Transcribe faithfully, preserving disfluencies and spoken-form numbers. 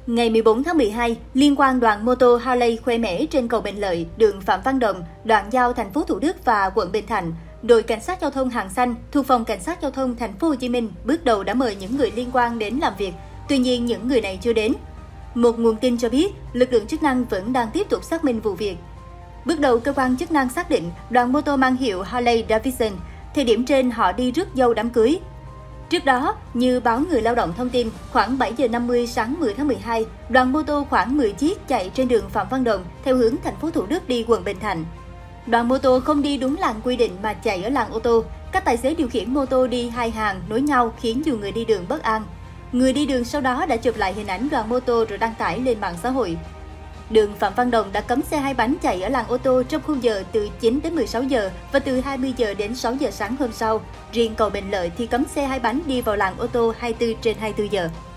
Ngày mười bốn tháng mười hai, liên quan đoàn mô tô Harley khoe mẽ trên cầu Bình Lợi, đường Phạm Văn Đồng, đoạn giao thành phố Thủ Đức và quận Bình Thạnh, đội cảnh sát giao thông Hàng Xanh thuộc phòng cảnh sát giao thông thành phố Hồ Chí Minh bước đầu đã mời những người liên quan đến làm việc. Tuy nhiên, những người này chưa đến. Một nguồn tin cho biết, lực lượng chức năng vẫn đang tiếp tục xác minh vụ việc. Bước đầu, cơ quan chức năng xác định đoàn mô tô mang hiệu Harley Davidson. Thời điểm trên, họ đi rước dâu đám cưới. Trước đó, như báo Người Lao động thông tin, khoảng bảy giờ năm mươi sáng mười tháng mười hai, đoàn mô tô khoảng mười chiếc chạy trên đường Phạm Văn Đồng theo hướng thành phố Thủ Đức đi quận Bình Thạnh. Đoàn mô tô không đi đúng làn quy định mà chạy ở làn ô tô. Các tài xế điều khiển mô tô đi hai hàng nối nhau khiến nhiều người đi đường bất an. Người đi đường sau đó đã chụp lại hình ảnh đoàn mô tô rồi đăng tải lên mạng xã hội. Đường Phạm Văn Đồng đã cấm xe hai bánh chạy ở làn ô tô trong khung giờ từ chín đến mười sáu giờ và từ hai mươi giờ đến sáu giờ sáng hôm sau. Riêng cầu Bình Lợi thì cấm xe hai bánh đi vào làn ô tô hai mươi tư trên hai mươi tư giờ.